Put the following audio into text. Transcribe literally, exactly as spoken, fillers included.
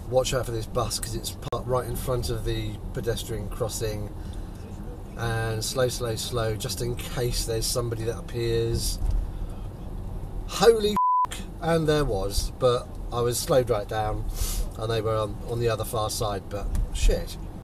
watch out for this bus because it's parked right in front of the pedestrian crossing, and slow, slow, slow, just in case there's somebody that appears. Holy f***, and there was, but I was slowed right down, and they were on, on the other far side, but shit.